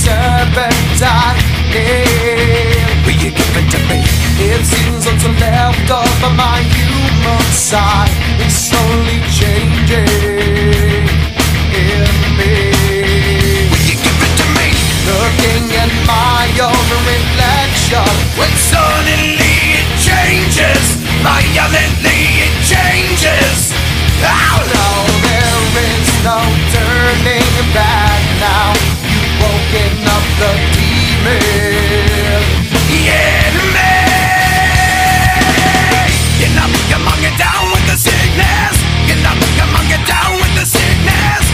serpentine. Will you give it to me? It seems what's left of my human side is slowly changing in me. Will you give it to me? Looking at my own reflection, when suddenly it changes, violently it changes. Oh no, there is no turning back now. You've woken up the demon in me. Get up, come on, get down with the sickness. Get up, come on, get down with the sickness.